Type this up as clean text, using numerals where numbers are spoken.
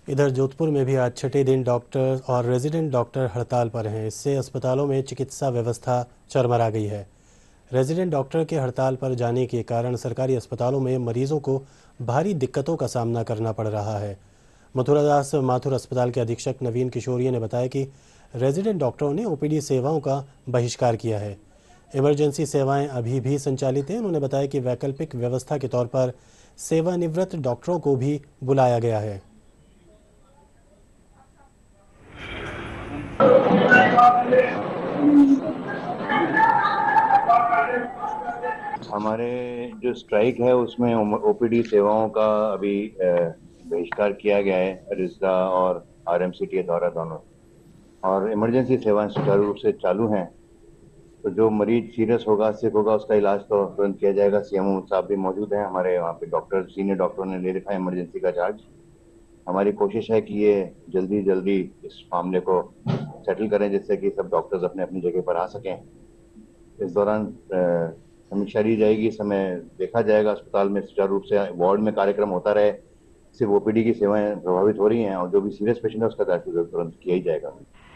इधर जोधपुर में भी आज छठे दिन डॉक्टर और रेजिडेंट डॉक्टर हड़ताल पर हैं। इससे अस्पतालों में चिकित्सा व्यवस्था चरमरा गई है। रेजिडेंट डॉक्टर के हड़ताल पर जाने के कारण सरकारी अस्पतालों में मरीजों को भारी दिक्कतों का सामना करना पड़ रहा है। मथुरादास माथुर अस्पताल के अधीक्षक नवीन किशोरिया ने बताया कि रेजिडेंट डॉक्टरों ने ओपीडी सेवाओं का बहिष्कार किया है। इमरजेंसी सेवाएं अभी भी संचालित हैं। उन्होंने बताया कि वैकल्पिक व्यवस्था के तौर पर सेवानिवृत्त डॉक्टरों को भी बुलाया गया है। हमारे जो स्ट्राइक है उसमें ओपीडी सेवाओं का अभी बहिष्कार किया गया है, रिस्डा और आरएमसीटी द्वारा दोनों। और इमरजेंसी सेवाएं सुचारू रूप से चालू हैं। तो जो मरीज सीरियस होगा, सिक होगा, उसका इलाज तो तुरंत किया जाएगा। सीएमओ साहब भी मौजूद हैं, हमारे वहाँ पे डॉक्टर, सीनियर डॉक्टरों ने ले रखा है इमरजेंसी का चार्ज। हमारी कोशिश है कि ये जल्दी जल्दी इस मामले को सेटल करें, जिससे कि सब डॉक्टर्स अपने अपनी जगह पर आ सकें। इस दौरान समीक्षा ली जाएगी, समय देखा जाएगा अस्पताल में सुचारू रूप से वार्ड में कार्यक्रम होता रहे। सिर्फ ओपीडी की सेवाएं प्रभावित हो रही हैं और जो भी सीरियस पेशेंट है उसका इलाज तुरंत किया ही जाएगा।